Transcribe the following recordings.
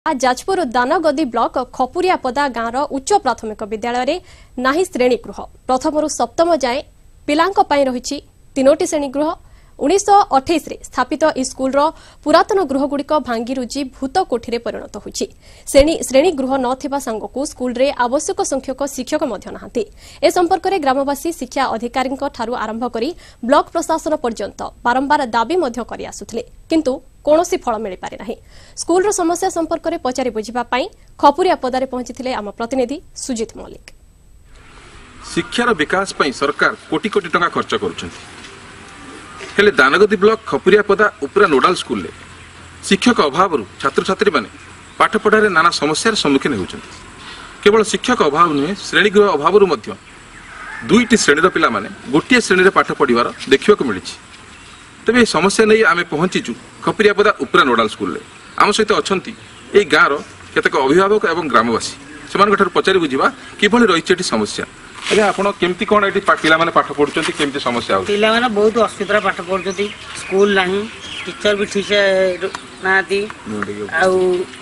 Jajpur Dangadi block खपुरियापदा गाँवर उच्च प्राथमिक विद्यालय रे नाही श्रेणीगृह प्रथम सप्तम जाए पिलांक पई रहिछि तीनोटी श्रेणीगृह 1928 रे स्थापित ई स्कूल रो पुरातन गृहगुड़िक भांगी रुजी भूत कोठी रे परिणत होछि। श्रेणीगृह नथिबा संगकु स्कूल रे आवश्यक संख्यक शिक्षक मध्य नाहांती। ए संपर्क रे ग्रामवासी शिक्षा अधिकारी ठारू आरंभ करी ब्लॉक प्रशासन पर्यंत बारंबार दाबी मध्य करि आसुथिले किंतु कोनोसी फल मिल पारे नाही। स्कूल रो समस्या संपर्क रे पचारि बुझिबा पई खपुरियापदा रे पहुंचिथिले आम प्रतिनिधि सुजित मौलिक। शिक्षार विकास पई सरकार कोटी कोटी टंका खर्च करूछन्ती हेले दानगदी ब्लॉक खपुरियापदा उपरा नोडाल स्कूल शिक्षक अभाव छात्र छात्री माने पाठ पढ़ारे नाना समस्यार सम्मुखीन होउछन्ती। केवल शिक्षक अभाव नुहे श्रेणीगृह अभाव दुईटी श्रेणी पिला माने गोटे श्रेणी पाठ पढ़िबार देखिବାକୁ मिलिछि। तबे समस्या नहीं आमे पहुंचीचु खपुरियापदा उपरा नोडाल स्कूल आम सहित अछंती ए गाँव केतक अभिभावक एवं ग्रामवासी से पचारि बुझा किभली रही समस्या। अच्छा आप केमती कौन ये पिला माने पाठ पढ़ुचंती केमती समस्या हो? पिला माने बहुत असुविधा पाठ पढ़ुचंती स्कूल नहीं टीचर भी ठीक से नाती आउ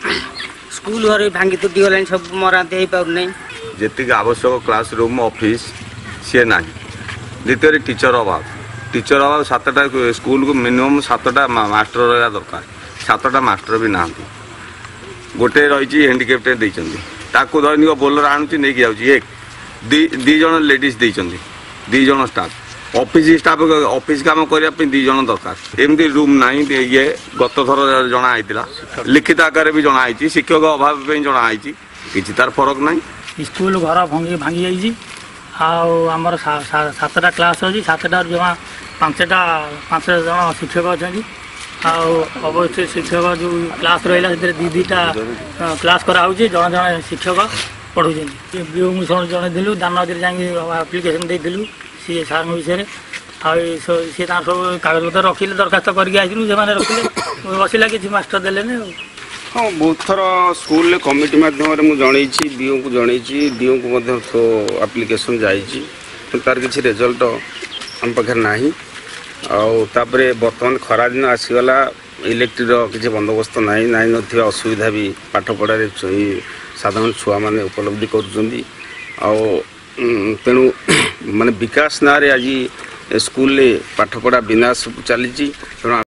स्कूल घरे भांगी तो दिगलाइन सब मरांती हे पाउ नै जेतिक आवश्यक क्लासरूम ऑफिस से नाही। द्वितीय टीचर अभाव 7टा स्कूल को मिनिमम 7टा मास्टर रहा दरकार 7टा मास्टर भी ना गोटे रही हैंडिकेप्टे ताकू दैनिक बोलर आणुची नहीं जाऊँगी एक दी जन लेडीज देइचंदी 2 जन स्टाफ ऑफिस काम करने 2 जन दरकार एमती रूम नहीं ये गत थर जनाईला लिखित आकार भी जनाई शिक्षक अभाव जनाई कि तार फरक नहीं। स्कूल घर भांगी जाइए आमर 7टा क्लास अच्छी 7टा जमा 5 जन शिक्षक अच्छा अवश्य शिक्षक जो क्लास रहा दीटा क्लास कराऊँ जन जन शिक्षक पढ़ू जन दिलु दानगदी आप्लिकेसन देलु सी सार विषय सी सब कागज पत्र रखिले दरखास्त करके रखिले बसला कि मास्टर देले हाँ बहुत थर स्कूल कमिटी माध्यम मुझे डीओ को जनई डीओ को आप्लिकेसन जाइए तार किसी रिजल्ट आम पाखे ना आउे बर्तमान खरा दिन आसीगला इलेक्ट्रिक किसी बंदोबस्त ना असुविधा भी पाठ पढ़ारे साधारण छुआ मैंने उपलब्धि करुँच तेणु माने विकास ना आज स्कूल पाठ पढ़ा विनाश चली।